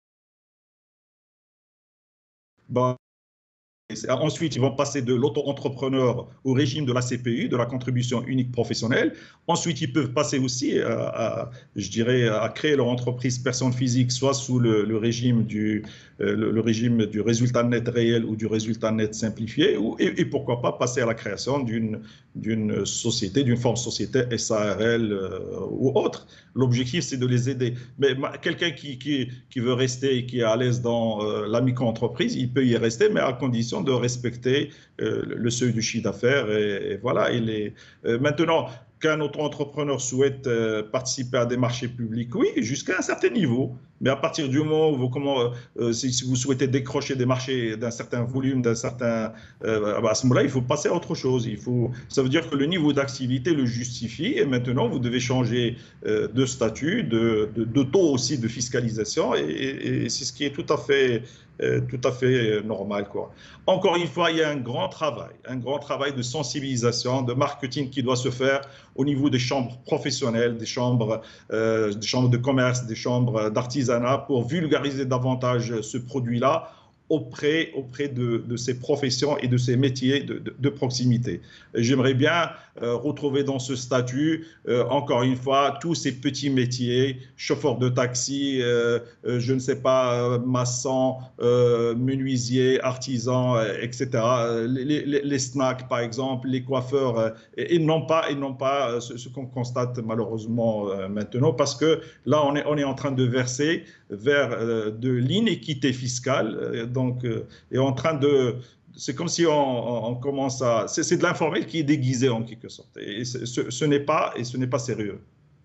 ben, ensuite, ils vont passer de l'auto-entrepreneur au régime de la C P U, de la contribution unique professionnelle. Ensuite, ils peuvent passer aussi, à, à, je dirais, à créer leur entreprise personne physique, soit sous le, le, régime du, euh, le, le régime du résultat net réel ou du résultat net simplifié, ou, et, et pourquoi pas passer à la création d'une d'une société, d'une forme société S A R L euh, ou autre. L'objectif, c'est de les aider. Mais quelqu'un qui, qui, qui veut rester et qui est à l'aise dans euh, la micro-entreprise, il peut y rester, mais à condition de respecter euh, le seuil du chiffre d'affaires. Et, et voilà. Et les, euh, maintenant, qu'un auto-entrepreneur souhaite euh, participer à des marchés publics, oui, jusqu'à un certain niveau. Mais à partir du moment où vous, comment, euh, si, si vous souhaitez décrocher des marchés d'un certain volume, d'un certain, euh, à ce moment-là, il faut passer à autre chose. Il faut, ça veut dire que le niveau d'activité le justifie, et maintenant vous devez changer euh, de statut, de, de, de taux aussi de fiscalisation, et, et, et c'est ce qui est tout à fait, euh, tout à fait normal, quoi. Encore une fois, il y a un grand travail, un grand travail de sensibilisation, de marketing qui doit se faire au niveau des chambres professionnelles, des chambres, euh, des chambres de commerce, des chambres d'artisanat, pour vulgariser davantage ce produit-là, auprès, auprès de, de ces professions et de ces métiers de, de, de proximité. J'aimerais bien euh, retrouver dans ce statut, euh, encore une fois, tous ces petits métiers, chauffeur de taxi, euh, euh, je ne sais pas, euh, maçon, euh, menuisier, artisan, euh, et cetera. Les, les, les snacks, par exemple, les coiffeurs, euh, et, et non pas, et non pas euh, ce, ce qu'on constate malheureusement euh, maintenant, parce que là, on est, on est en train de verser vers euh, de l'inéquité fiscale. Euh, Donc, euh, est en train de. C'est comme si on, on, on commence à. C'est de l'informel qui est déguisé en quelque sorte. Et ce, ce n'est pas, et ce n'est pas sérieux.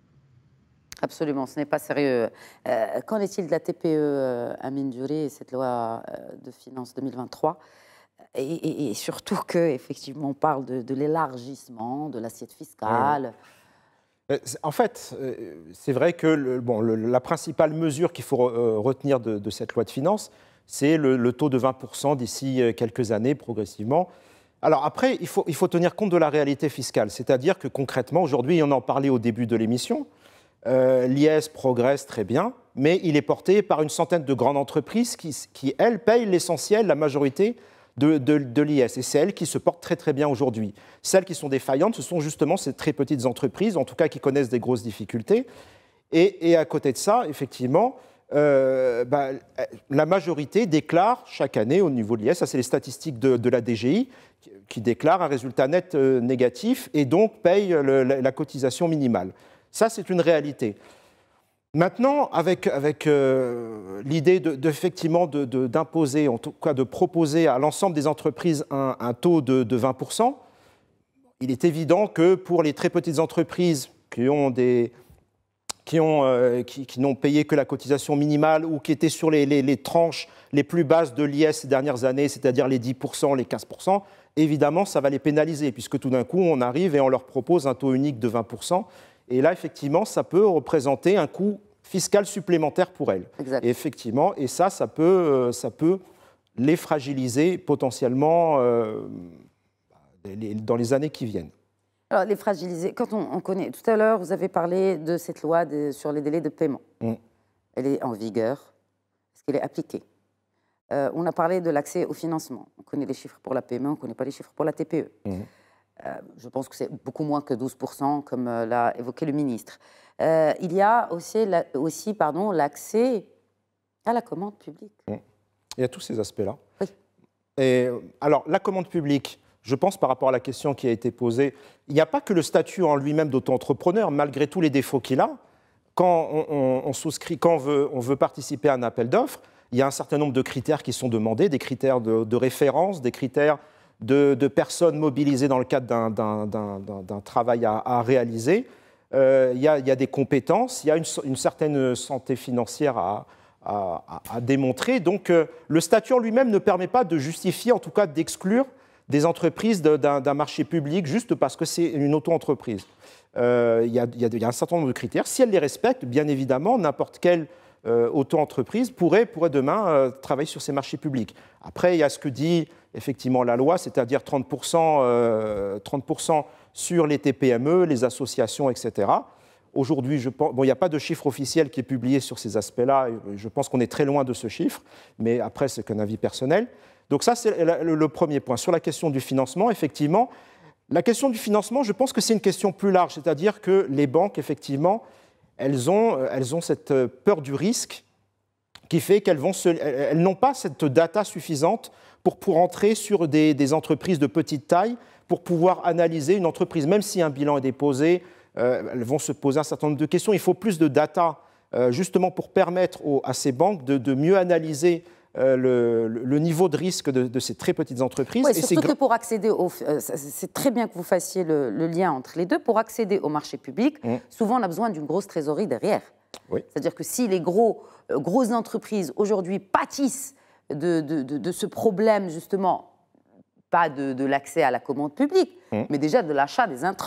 Absolument, ce n'est pas sérieux. Euh, Qu'en est-il de la T P E, euh, Amine Djouri, et cette loi euh, de finances deux mille vingt-trois, et, et, et surtout qu'effectivement, on parle de, de l'élargissement de l'assiette fiscale. Ouais. En fait, c'est vrai que le, bon, le, la principale mesure qu'il faut retenir de, de cette loi de finances, c'est le, le taux de vingt pour cent d'ici quelques années, progressivement. Alors après, il faut, il faut tenir compte de la réalité fiscale, c'est-à-dire que concrètement, aujourd'hui, on en parlait au début de l'émission, euh, l'I S progresse très bien, mais il est porté par une centaine de grandes entreprises qui, qui elles, payent l'essentiel, la majorité de, de, de l'I S. Et c'est elles qui se portent très très bien aujourd'hui. Celles qui sont défaillantes, ce sont justement ces très petites entreprises, en tout cas qui connaissent des grosses difficultés. Et, et à côté de ça, effectivement, Euh, bah, la majorité déclare chaque année au niveau de l'I S, ça c'est les statistiques de, de la D G I, qui, qui déclare un résultat net euh, négatif et donc paye le, la, la cotisation minimale. Ça c'est une réalité. Maintenant, avec, avec euh, l'idée de, de, effectivement de, de, d'imposer, en tout cas de proposer à l'ensemble des entreprises un, un taux de, de vingt pour cent, il est évident que pour les très petites entreprises qui ont des... qui ont, euh, qui, qui n'ont payé que la cotisation minimale ou qui étaient sur les, les, les tranches les plus basses de l'I S ces dernières années, c'est-à-dire les dix pour cent, les quinze pour cent, évidemment, ça va les pénaliser, puisque tout d'un coup, on arrive et on leur propose un taux unique de vingt pour cent. Et là, effectivement, ça peut représenter un coût fiscal supplémentaire pour elles. Exact. Et effectivement, et ça, ça peut, ça peut les fragiliser potentiellement euh, dans les années qui viennent. Alors, les fragiliser, quand on, on connaît... Tout à l'heure, vous avez parlé de cette loi de, sur les délais de paiement. Mm. Elle est en vigueur. Est-ce qu'elle est appliquée? euh, On a parlé de l'accès au financement. On connaît les chiffres pour la P M E, on ne connaît pas les chiffres pour la T P E. Mm. Euh, je pense que c'est beaucoup moins que douze pour cent, comme euh, l'a évoqué le ministre. Euh, il y a aussi, la, aussi pardon, l'accès à la commande publique. Mm. Il y a tous ces aspects-là. Oui. Et, alors, la commande publique... Je pense, par rapport à la question qui a été posée, il n'y a pas que le statut en lui-même d'auto-entrepreneur, malgré tous les défauts qu'il a. Quand on, on, on souscrit, quand on veut, on veut participer à un appel d'offres, il y a un certain nombre de critères qui sont demandés, des critères de, de référence, des critères de, de personnes mobilisées dans le cadre d'un travail à, à réaliser. Euh, il, y a, il y a des compétences, il y a une, une certaine santé financière à, à, à démontrer. Donc, euh, le statut en lui-même ne permet pas de justifier, en tout cas d'exclure des entreprises d'un marché public juste parce que c'est une auto-entreprise. Euh, il y, y, y a un certain nombre de critères. Si elle les respecte, bien évidemment, n'importe quelle euh, auto-entreprise pourrait, pourrait demain euh, travailler sur ces marchés publics. Après, il y a ce que dit effectivement la loi, c'est-à-dire trente pour cent, euh, trente pour cent sur les T P M E, les associations, et cetera. Aujourd'hui, bon, il n'y a pas de chiffre officiel qui est publié sur ces aspects-là. Je pense qu'on est très loin de ce chiffre, mais après, c'est qu'un avis personnel. Donc ça, c'est le premier point. Sur la question du financement, effectivement, la question du financement, je pense que c'est une question plus large, c'est-à-dire que les banques, effectivement, elles ont, elles ont cette peur du risque qui fait qu'elles vont se, elles n'ont pas cette data suffisante pour, pour entrer sur des, des entreprises de petite taille, pour pouvoir analyser une entreprise. Même si un bilan est déposé, euh, elles vont se poser un certain nombre de questions. Il faut plus de data, euh, justement pour permettre aux, à ces banques de, de mieux analyser Euh, le, le niveau de risque de, de ces très petites entreprises. Oui, surtout que pour accéder au... Euh, c'est très bien que vous fassiez le, le lien entre les deux. Pour accéder au marché public, mmh. souvent on a besoin d'une grosse trésorerie derrière. Oui. C'est-à-dire que si les gros, euh, grosses entreprises aujourd'hui pâtissent de, de, de, de ce problème, justement, pas de, de l'accès à la commande publique, mmh. mais déjà de l'achat des intrants.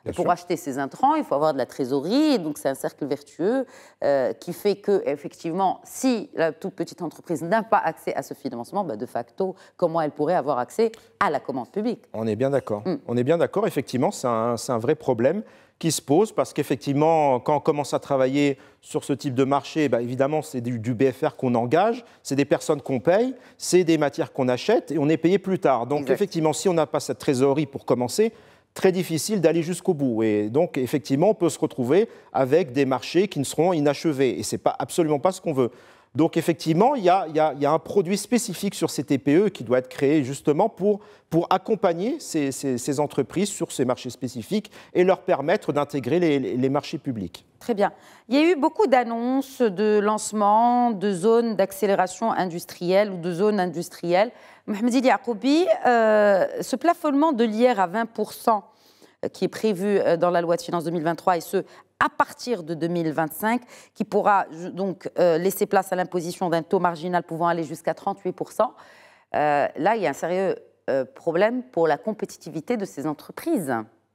Et pour acheter ces intrants, il faut avoir de la trésorerie, et donc c'est un cercle vertueux euh, qui fait que, effectivement, si la toute petite entreprise n'a pas accès à ce financement, bah de facto, comment elle pourrait avoir accès à la commande publique? On est bien d'accord. Mm. On est bien d'accord, effectivement, c'est un, c'est un vrai problème qui se pose parce qu'effectivement, quand on commence à travailler sur ce type de marché, bah évidemment, c'est du, du B F R qu'on engage, c'est des personnes qu'on paye, c'est des matières qu'on achète et on est payé plus tard. Donc, exact. Effectivement, si on n'a pas cette trésorerie pour commencer, très difficile d'aller jusqu'au bout. Et donc, effectivement, on peut se retrouver avec des marchés qui ne seront inachevés. Et ce n'est pas, absolument pas ce qu'on veut. Donc, effectivement, il y a, il y a, il y a un produit spécifique sur ces T P E qui doit être créé justement pour, pour accompagner ces, ces, ces entreprises sur ces marchés spécifiques et leur permettre d'intégrer les, les marchés publics. Très bien. Il y a eu beaucoup d'annonces de lancement de zones d'accélération industrielle ou de zones industrielles. Mohamed El Yaacoubi, euh, ce plafonnement de l'I R à vingt pour cent qui est prévu dans la loi de finances deux mille vingt-trois et ce, à partir de deux mille vingt-cinq, qui pourra donc euh, laisser place à l'imposition d'un taux marginal pouvant aller jusqu'à trente-huit pour cent. Euh, là, il y a un sérieux euh, problème pour la compétitivité de ces entreprises.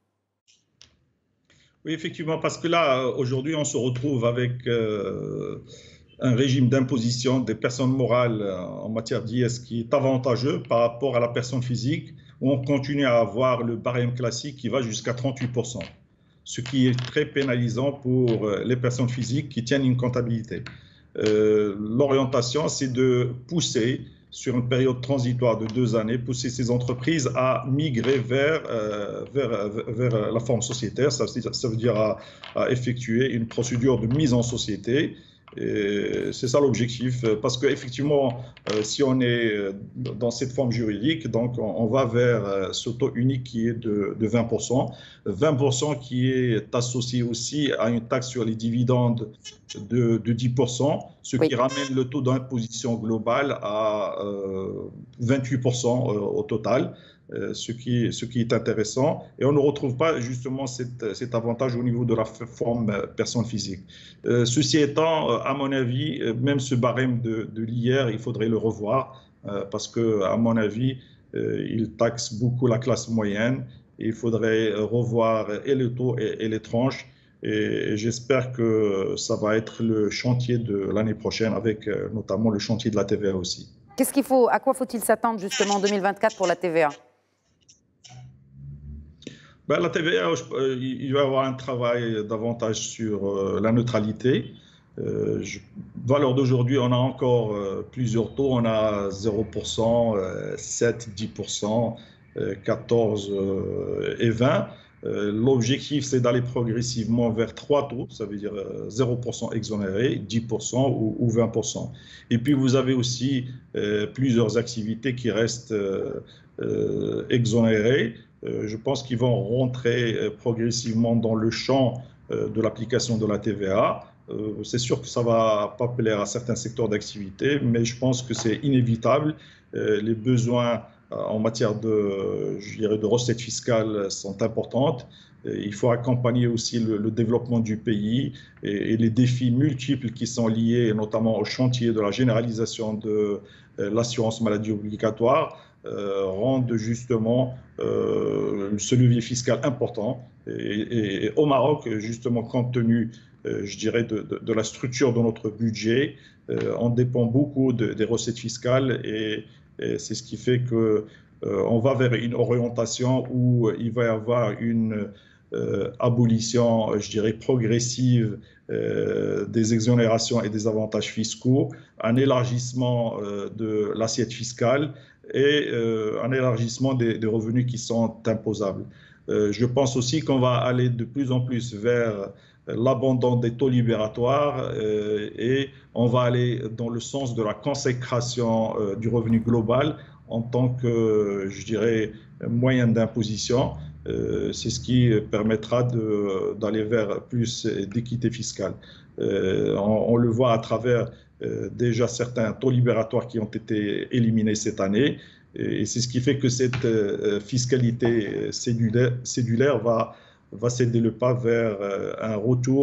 Oui, effectivement, parce que là, aujourd'hui, on se retrouve avec euh, un régime d'imposition des personnes morales en matière d'I S qui est avantageux par rapport à la personne physique, où on continue à avoir le barème classique qui va jusqu'à trente-huit pour cent, ce qui est très pénalisant pour les personnes physiques qui tiennent une comptabilité. Euh, L'orientation, c'est de pousser, sur une période transitoire de deux années, pousser ces entreprises à migrer vers, euh, vers, vers la forme sociétaire, ça, ça veut dire à, à effectuer une procédure de mise en société. C'est ça l'objectif, parce qu'effectivement, euh, si on est dans cette forme juridique, donc on, on va vers euh, ce taux unique qui est de, de vingt pour cent, vingt pour cent qui est associé aussi à une taxe sur les dividendes de, de dix pour cent, ce oui. qui ramène le taux d'imposition global à euh, vingt-huit pour cent euh, au total. Euh, ce, qui, ce qui est intéressant. Et on ne retrouve pas justement cette, cet avantage au niveau de la forme euh, personne physique. Euh, ceci étant, euh, à mon avis, euh, même ce barème de, de l'I R, il faudrait le revoir euh, parce que, à mon avis, euh, il taxe beaucoup la classe moyenne. Et il faudrait revoir et le taux et, et les tranches. Et, et j'espère que ça va être le chantier de l'année prochaine avec euh, notamment le chantier de la T V A aussi. Qu'est-ce qu'il faut, à quoi faut-il s'attendre justement en deux mille vingt-quatre pour la T V A? Ben, la T V A, il va y avoir un travail davantage sur euh, la neutralité. Euh, je, valeur d'aujourd'hui, on a encore euh, plusieurs taux. On a zéro pour cent, euh, sept, dix pour cent, euh, quatorze euh, et vingt. Euh, L'objectif, c'est d'aller progressivement vers trois taux, ça veut dire euh, zéro pour cent exonéré, dix pour cent ou, ou vingt pour cent. Et puis, vous avez aussi euh, plusieurs activités qui restent euh, euh, exonérées. Je pense qu'ils vont rentrer progressivement dans le champ de l'application de la T V A. C'est sûr que ça ne va pas plaire à certains secteurs d'activité, mais je pense que c'est inévitable. Les besoins en matière de, je dirais, de recettes fiscales sont importantes. Il faut accompagner aussi le, le développement du pays et, et les défis multiples qui sont liés notamment au chantier de la généralisation de l'assurance maladie obligatoire. Euh, rendent justement euh, ce levier fiscal important. Et, et, et au Maroc, justement, compte tenu, euh, je dirais, de, de, de la structure de notre budget, euh, on dépend beaucoup de, des recettes fiscales et, et c'est ce qui fait que euh, on va vers une orientation où il va y avoir une euh, abolition, je dirais, progressive euh, des exonérations et des avantages fiscaux, un élargissement euh, de l'assiette fiscale et euh, un élargissement des, des revenus qui sont imposables. Euh, je pense aussi qu'on va aller de plus en plus vers l'abandon des taux libératoires euh, et on va aller dans le sens de la consécration euh, du revenu global en tant que, je dirais, moyen d'imposition. Euh, c'est ce qui permettra d'aller vers plus d'équité fiscale. Euh, on, on le voit à travers Euh, déjà certains taux libératoires qui ont été éliminés cette année. Et c'est ce qui fait que cette euh, fiscalité cédulaire, cédulaire va, va céder le pas vers euh, un retour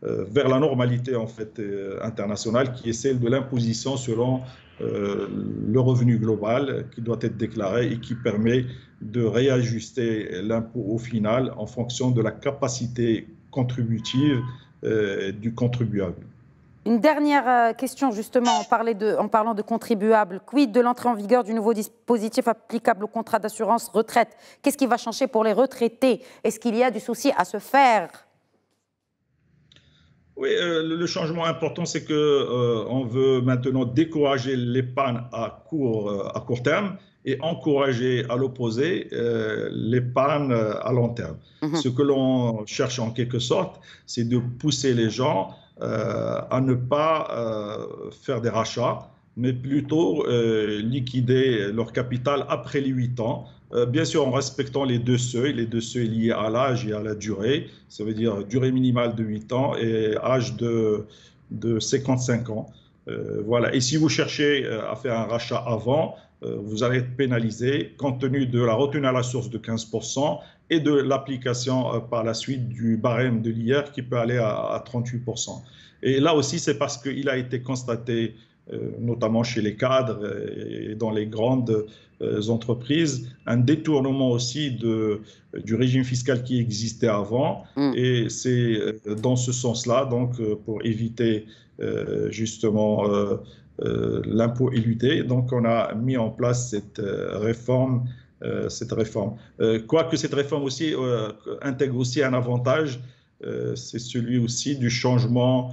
euh, vers la normalité en fait, euh, internationale, qui est celle de l'imposition selon euh, le revenu global qui doit être déclaré et qui permet de réajuster l'impôt au final en fonction de la capacité contributive euh, du contribuable. Une dernière question, justement, en, parlait de, en parlant de contribuables. Quid de l'entrée en vigueur du nouveau dispositif applicable au contrat d'assurance retraite? Qu'est-ce qui va changer pour les retraités? Est-ce qu'il y a du souci à se faire? Oui, euh, le changement important, c'est qu'on euh, veut maintenant décourager l'épargne à court, euh, à court terme et encourager à l'opposé euh, l'épargne à long terme. Mmh. Ce que l'on cherche en quelque sorte, c'est de pousser les gens euh, à ne pas euh, faire des rachats, mais plutôt euh, liquider leur capital après les huit ans, euh, bien sûr en respectant les deux seuils, les deux seuils liés à l'âge et à la durée, ça veut dire durée minimale de huit ans et âge de, de cinquante-cinq ans. Euh, voilà. Et si vous cherchez à faire un rachat avant, euh, vous allez être pénalisé compte tenu de la retenue à la source de quinze pour cent et de l'application euh, par la suite du barème de l'I R qui peut aller à, à trente-huit pour cent. Et là aussi, c'est parce qu'il a été constaté, euh, notamment chez les cadres et dans les grandes euh, entreprises, un détournement aussi de, du régime fiscal qui existait avant. Mmh. Et c'est dans ce sens-là, donc, pour éviter euh, justement euh, euh, l'impôt éludé, donc on a mis en place cette euh, réforme. Euh, cette réforme. Euh, quoique cette réforme aussi euh, intègre aussi un avantage, euh, c'est celui aussi du changement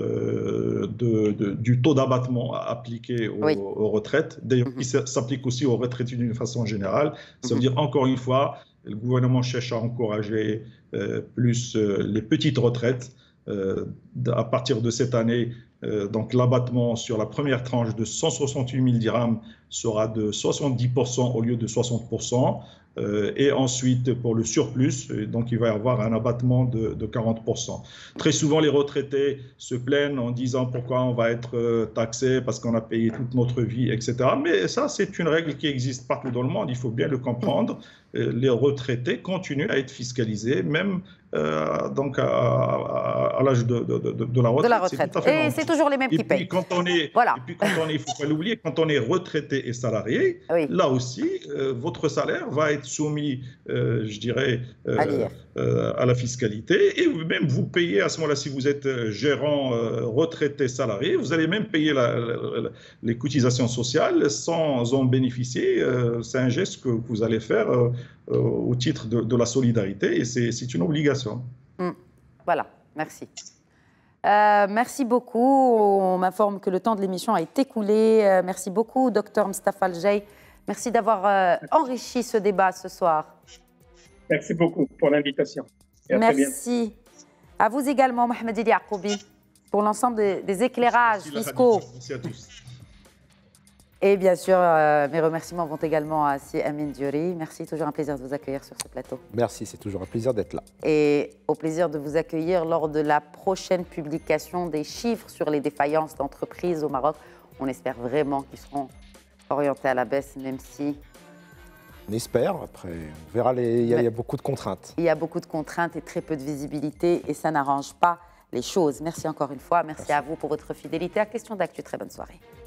euh, de, de, du taux d'abattement appliqué aux, oui. aux retraites, d'ailleurs mm-hmm. qui s'applique aussi aux retraités d'une façon générale. Ça mm-hmm. veut dire encore une fois, le gouvernement cherche à encourager euh, plus euh, les petites retraites. Euh, à partir de cette année, euh, donc l'abattement sur la première tranche de cent soixante-huit mille dirhams sera de soixante-dix pour cent au lieu de soixante pour cent. Euh, et ensuite, pour le surplus, donc il va y avoir un abattement de, de quarante pour cent. Très souvent, les retraités se plaignent en disant pourquoi on va être taxé parce qu'on a payé toute notre vie, et cetera. Mais ça, c'est une règle qui existe partout dans le monde, il faut bien le comprendre. Les retraités continuent à être fiscalisés, même euh, donc à, à, à l'âge de, de, de, de la retraite. De la retraite. Et c'est toujours les mêmes qui payent. Et puis quand on est, voilà. et puis quand on est, il ne faut pas l'oublier, quand on est retraité et salarié, oui. là aussi, euh, votre salaire va être soumis, euh, je dirais, euh, à, euh, à la fiscalité. Et même vous payez à ce moment-là, si vous êtes gérant, euh, retraité, salarié, vous allez même payer la, la, la, les cotisations sociales sans en bénéficier. Euh, c'est un geste que vous allez faire euh, euh, au titre de, de la solidarité et c'est une obligation. Mmh. Voilà, merci. Euh, merci beaucoup. On m'informe que le temps de l'émission a été écoulé. Euh, merci beaucoup, docteur Mustapha Al-Jay. Merci d'avoir euh, enrichi ce débat ce soir. Merci beaucoup pour l'invitation. Merci. À vous également, Mohamed El Yacoubi, pour l'ensemble des, des éclairages merci, fiscaux. Merci à tous. Et bien sûr, euh, mes remerciements vont également à Si Amin Diori. Merci, toujours un plaisir de vous accueillir sur ce plateau. Merci, c'est toujours un plaisir d'être là. Et au plaisir de vous accueillir lors de la prochaine publication des chiffres sur les défaillances d'entreprises au Maroc. On espère vraiment qu'ils seront orientés à la baisse, même si... On espère, après, on verra, les... il, y a, il y a beaucoup de contraintes. Il y a beaucoup de contraintes et très peu de visibilité, et ça n'arrange pas les choses. Merci encore une fois, merci, merci à vous pour votre fidélité à Question d'Actu. Très bonne soirée.